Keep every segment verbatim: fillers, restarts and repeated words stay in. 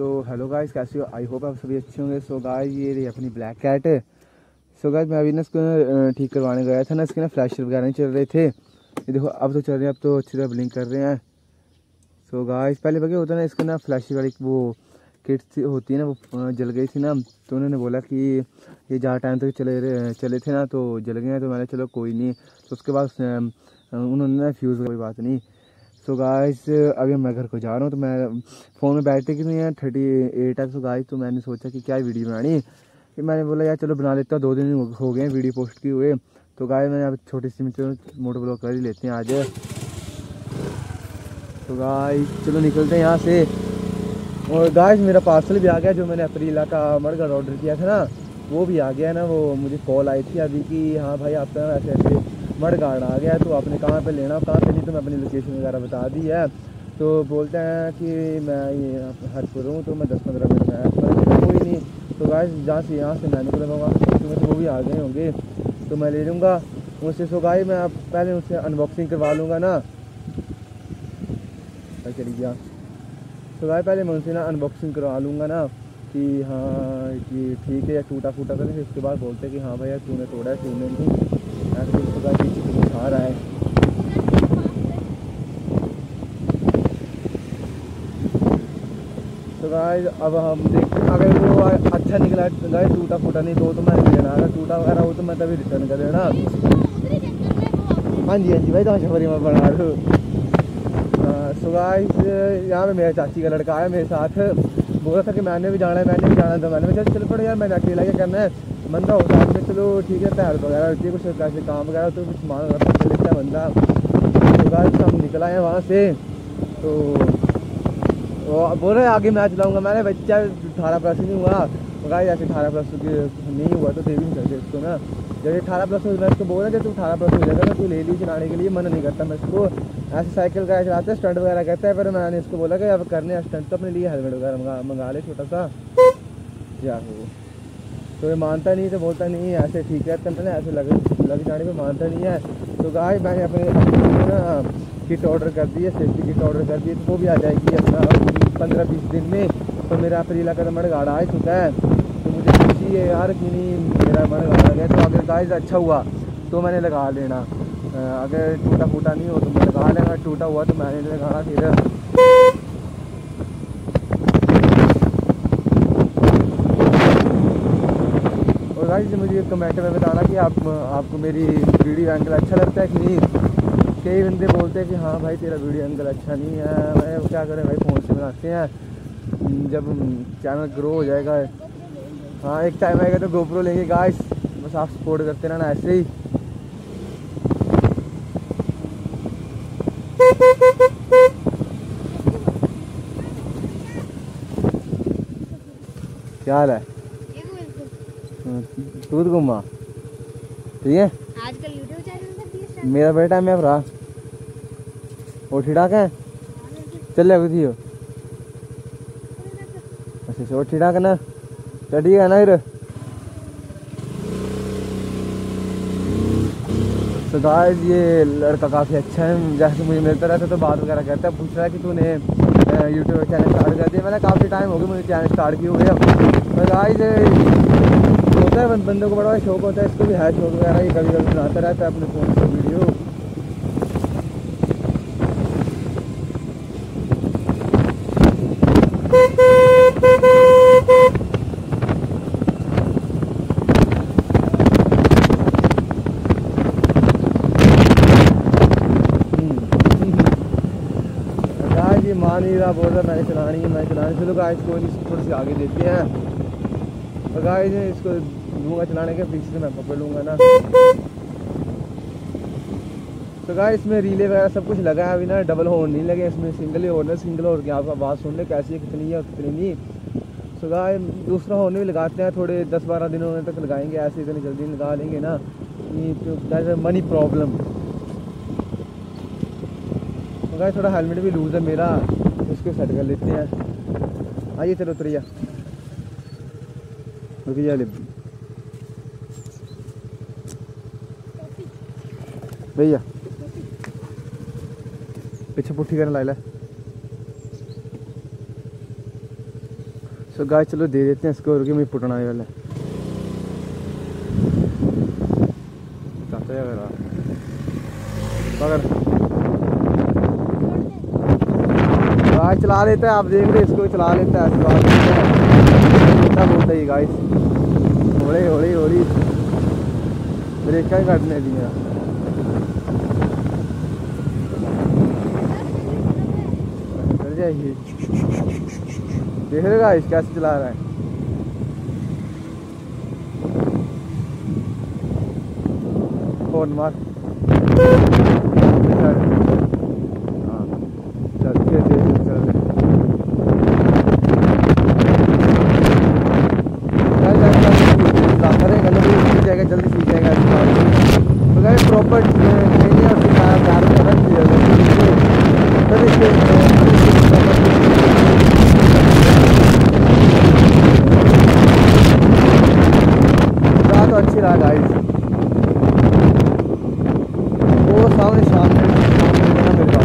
So hello guys, कैसे हो? I hope आप सभी अच्छे होंगे। सो गाइस ये रही अपनी ब्लैक कैट है। सो गाइस मैं अभी ना इसको ठीक करवाने गया था ना, इसके ना फ्लैशर वगैरह नहीं चल रहे थे। ये देखो अब तो चल रहे हैं, अब तो अच्छी तरह ब्लिंक कर रहे हैं। सो गाइस पहले बगे होता ना इसका ना फ्लैशर वाली वो किट होती है ना, वो जल गई थी ना, तो उन्होंने बोला कि ये ज़्यादा टाइम तक चले चले थे ना तो जल गए हैं। तो मैंने चलो कोई नहीं, तो उसके बाद उन्होंने ना फ्यूज़, कोई बात नहीं। सो गाइस अभी मैं घर को जा रहा हूँ, तो मैं फ़ोन में बैटरी कितनी है, थर्टी एट है। सो गाइस तो मैंने सोचा कि क्या वीडियो बनानी, कि मैंने बोला यार चलो बना लेता हूँ, दो दिन हो गए वीडियो पोस्ट किए हुए। तो गाइस मैंने अब छोटी सी मोटो ब्लॉग कर ही लेते हैं आज। तो गाइस चलो निकलते हैं यहाँ से। और गाइस मेरा पार्सल भी आ गया, जो मैंने अप्रीला का मडगार्ड ऑर्डर किया था ना, वो भी आ गया ना। वो मुझे कॉल आई थी अभी कि हाँ भाई आपका ऐसे ऐसे मडगार्ड आ गया है, तो आपने कहाँ पे लेना, कहाँ पे नहीं, तो मैं अपनी लोकेशन वगैरह बता दी है। तो बोलते हैं कि मैं ये हरपुर हूँ, तो मैं दस पंद्रह मिनट में आया, तो कोई नहीं। तो गाइस जहाँ से यहाँ से मैं निकलूँगा वहाँ से तो वो भी आ गए होंगे, तो मैं ले लूँगा उनसे। सो गाइस मैं अब पहले उनसे अनबॉक्सिंग करवा लूँगा ना, चली गया। तो गाइस पहले मैं उनसे ना अनबॉक्सिंग करवा लूँगा ना कि हाँ कि ठीक है या टूटा फूटा करें, फिर उसके बाद बोलते हैं कि हाँ भैया तूने तोड़ा है, तूने नहीं, ऐसे उसका पीछे तो खा रहा है। तो गाइस अब हम देखते हैं, अगर वो अच्छा निकला गाइस, टूटा फूटा नहीं तो तो मैं नहीं लेना, अगर टूटा वगैरह हो तो मैं तभी रिटर्न कर देना। हाँ जी हाँ जी भाई, तो शबरी में बना रहा हूँ। सो गाइस यहाँ पे मेरे चाची का लड़का आया मेरे साथ, बोल रहा था कि मैंने भी जाना है, मैंने भी जाना था। मैंने चल चलो पड़ो यार, मैंने अकेला क्या करना है, बंदा होता है में, चलो ठीक है, हेल्प वगैरह होती है, कुछ ऐसे काम वगैरह तो कुछ सामान वगैरह पकड़ लेता है बंदा। तो गाइस हम निकल आए वहाँ से, तो वो बोल रहे आगे मैं चलाऊँगा। मैंने बच्चा अठारह प्लस नहीं हुआ गाइस, ऐसे अठारह प्लस नहीं हुआ तो दे भी नहीं सकते इसको ना। जब अठारह प्लस हो, मैं इसको बोल रहा जब तू अठारह प्लस हो जाएगा ना तू ले ली चलाने के लिए, मना नहीं करता मैं इसको। ऐसे साइकिल का चलाते हैं, स्टंट वगैरह करता है, पर मैंने इसको बोला कि अब करने स्टंट तो अपने लिए हेलमेट वगैरह मंगा मंगा ले छोटा सा या हो। तो ये मानता नहीं, तो बोलता नहीं ऐसे ठीक है, तो मैंने ऐसे लग लग जाने पर मानता नहीं है। तो गाइस मैंने अपने अपने ना किट ऑर्डर कर दी है, सेफ्टी किट ऑर्डर कर दी है, तो वो भी आ जाएगी अपना पंद्रह बीस दिन में। तो मेरा अप्रीला का मडगार्ड आ चुका है, तो मुझे खुशी है यार कि नहीं मेरा मडगार्ड आ गया। तो अगर गाइस अच्छा हुआ तो मैंने लगा लेना, अगर टूटा फूटा नहीं हो तो मैं लगा लेना, टूटा हुआ तो मैंने लगाना फिर। और गाइस मुझे कमेंट में बताना कि आप आपको मेरी वीडियो एंगल अच्छा लगता है कि नहीं। कई बंदे बोलते हैं कि हाँ भाई तेरा वीडियो एंगल अच्छा नहीं है, मैं क्या करें भाई, फ़ोन से बनाते हैं, जब चैनल ग्रो हो जाएगा, हाँ एक टाइम आएगा तो गोप्रो लेंगे गाइस, बस आप सपोर्ट करते रहना ऐसे ही। क्या हाल है? दूध घुमा ठीक है, आजकल यूट्यूब चैनल मेरा बेटा मैं भरा वो ठीड़ा है चल थी हो। अच्छा अच्छा वो ठीड़ा ना चढ़ी है ना फिर। तो गाइस ये लड़का काफ़ी अच्छा है, जैसे मुझे मिलता रहता है तो बात वगैरह करता है, पूछ रहा है कि तूने यूट्यूब चैनल स्टार्ट कर दिया। मैंने काफ़ी टाइम हो गया मुझे चैनल स्टार्ट किए हुए। तो गाइस होता है बंदों को बड़ा शौक होता है, इसको भी है शौक वगैरह, ये कभी कभी बनाता रहता है अपने फ़ोन पर वीडियो। मान नहीं रहा, बोल रहा मैंने चलानी है मैं चलानी। चलो गाइस को थोड़ी सी आगे देते हैं। और गाइस इसको लूँगा चलाने के, पीछे से मैं पकड़ लूँगा ना। तो गाइस इसमें रीले वगैरह सब कुछ लगा है, अभी ना डबल हॉर्न नहीं लगे इसमें, सिंगल ही हॉर्न है। सिंगल हॉर्न की आप आवाज़ सुन ले कैसी है, कितनी है और कितनी नहीं। तो गाइस दूसरा हॉर्न भी लगाते हैं, थोड़े दस बारह दिनों तक लगाएंगे, ऐसे इतनी जल्दी लगा लेंगे ना, तो मनी प्रॉब्लम। गाइस थोड़ा हेलमेट भी लूज़ है मेरा, उसको सेट कर लेते हैं। आइए चलो उतरिए, रुकिए ले भैया, पीछे पुट्ठी करने ला ले। सो गाइस चलो दे देते हैं इसको, रुके मैं पुटना है वाला चाहता है मेरा पकड़ गाइस चला लेता है, आप देख रहे इसको चला लेता है, ऐसी बात नहीं है, क्या बोलता है गाइस, हौली हौली हौली ब्रेक ही काटने दिया। कर जाएगी, देख रहे गाइस कैसे चला रहा है। फोन मार, हाँ चल धीरे धीरे चल करेगा, सीख जाएगा, जल्दी सीख जाएगा। तो गाइस प्रॉपर ट्रेनिंग और सिखाया प्यार करना तो अच्छी रहा गाइस। वो सामने सामने मेरे पास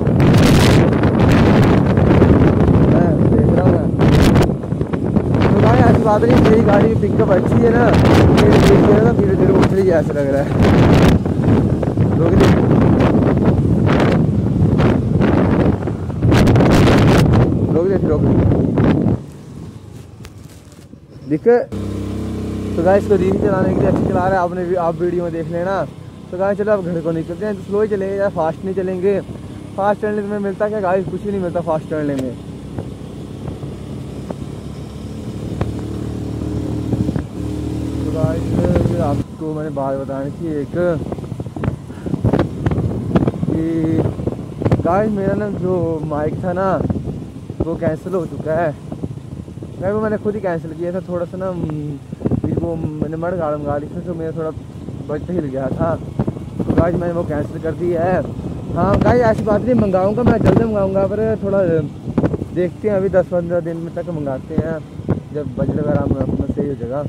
मैं देख रहा हूँ मैं। तो गाइस ऐसी बात नहीं, मेरी गाड़ी की पिकअप अच्छी है ना, धीरे धीरे ना धीरे धीरे उठ रही है ऐसा लग रहा है। रोक दे रोक दे रोक दिखे। तो गाइस इसको धीरे चलाने के लिए अच्छी चला रहा है, आपने आप वीडियो में देख लेना। तो गाइस चलो अब घर को निकलते हैं, तो स्लो ही चलेंगे या फास्ट नहीं चलेंगे। फास्ट चलने में मिलता क्या गाइस, कुछ भी नहीं मिलता फास्ट चलने में। तो गाइस आपको मैंने बात बतानी थी एक कि गाइस मेरा ना जो माइक था ना वो कैंसिल हो चुका है। मैं वो मैंने खुद ही कैंसिल किया था, थोड़ा सा ना वो मैंने मड़ गाड़ मंगा ली थी तो मेरा थोड़ा बजट हिल गया था, तो गाइस मैंने वो कैंसिल कर दी है। हाँ गाइस ऐसी बात नहीं, मंगाऊंगा मैं जल्दी मंगाऊंगा, पर थोड़ा देखते हैं अभी दस पंद्रह दिन में तक मंगाते हैं, जब बजट वगैरह में अपना सही हो जाएगा।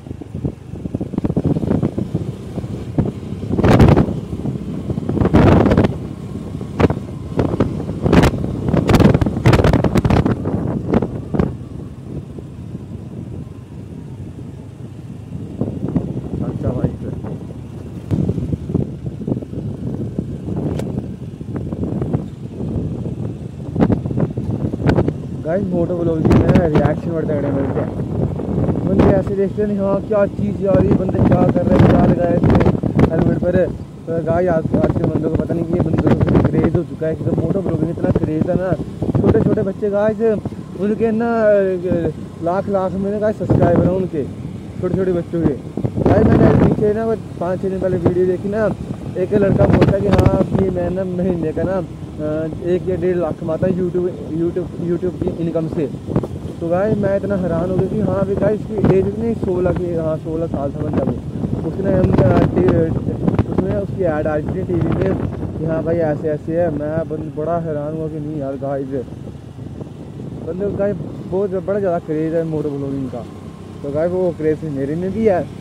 गाइस मोटो ब्लॉगिंग में रिएक्शन बढ़ते तगड़े मिलते हैं, बंदे ऐसे देखते नहीं हाँ क्या चीज़ आ रही है, बंदे क्या कर रहे हैं, क्या लगाए थे हेलमेट पर। तो गाइस आज आज के बंदों को पता नहीं कि ये बंदों को क्रेज़ हो चुका है, क्योंकि मोटो ब्लॉगिंग इतना क्रेज़ है ना, छोटे छोटे बच्चे गाइस उनके ना लाख लाख में ना गाइस सब्सक्राइबर हैं उनके, छोटे छोटे बच्चों के। गाइस मैंने पीछे ना पाँच छः दिन पहले वीडियो देखी ना, एक लड़का बोलता है कि हाँ अपनी मैं ना महीने का ना एक या डेढ़ लाख कमाता है यूट्यूब यूट्यूब यूट्यूब की इनकम से। तो गाइस मैं इतना हैरान हो गया कि हाँ भाई गाइस इसकी एज इतनी सोलह की, हाँ सोलह साल था बंदा वो। उसने हम उसमें उसकी ऐड आ रही थी टीवी में कि हाँ भाई ऐसे ऐसे है। मैं बंद बड़ा हैरान हुआ कि नहीं यार गाइस बंदे गाइस बहुत बड़ा ज़्यादा क्रेज़ है मोटो ब्लॉगिंग का। तो गाइस वो क्रेज़ मेरे में भी है।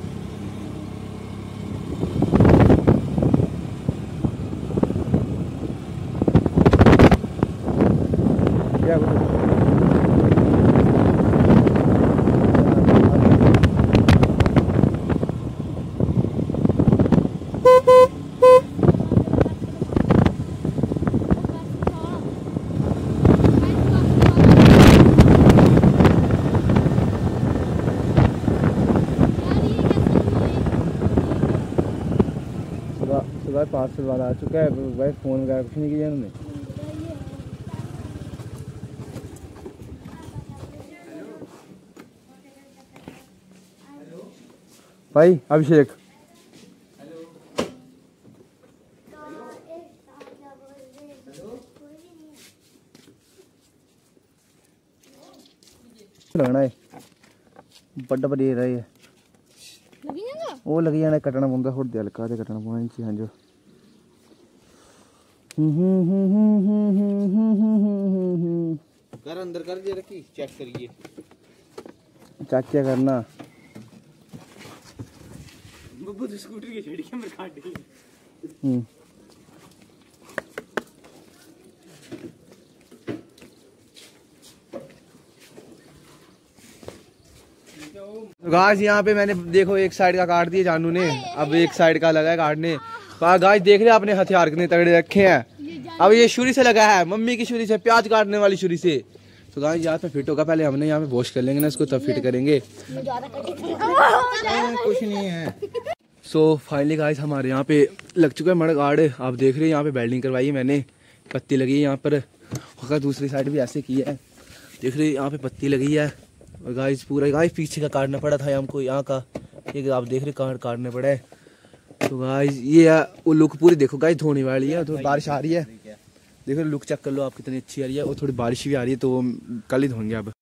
क्या सुबह पार्सल वाला आ चुका है, भाई फ़ोन वगैरह कुछ नहीं किया उन्होंने। भाई अभिषेक लगना है बड़ा बड़ी रही है वो लगी जाना कटना पौंदा थोड़ी देर हल्का कटना पौना नीचे। हाँ जो कर अंदर कर दे रखी चेक करिए चेक क्या करना बब्बू तो स्कूटर की छेड़ी के मेरे काट दी। हम्म गाइस यहाँ पे मैंने देखो एक साइड का काट दिया जानू ने, अब एक साइड का लगा है काटने। गाइस देख रहे हैं अपने हथियार कितने तगड़े रखे हैं। अब ये छुरी से लगा है, मम्मी की छुरी से, प्याज काटने वाली छुरी से। तो गाइस यहाँ पे फिट होगा, पहले हमने यहाँ पे वॉश कर लेंगे ना इसको, तब फिट करेंगे। कुछ नहीं है। सो फाइनली गाइस हमारे यहाँ पे लग चुका है मड़ गार्ड। आप देख रहे हैं यहाँ पे वेल्डिंग करवाई है मैंने, पत्ती लगी है यहाँ पर। और दूसरी साइड भी ऐसे की है, देख रहे हैं यहाँ पे पत्ती लगी है। और गाइस पूरा गाइस पीछे का काटना पड़ा था हमको, यहाँ का एक आप देख रहे काट काटने पड़े। तो गाइस ये है वो लुक पूरी देखो गाइस, धोने वाली है। तो बारिश आ रही है, देखो लुक चेक कर लो आप कितनी अच्छी आ रही है। और थोड़ी बारिश भी आ रही है, तो कल ही धोएंगे अब।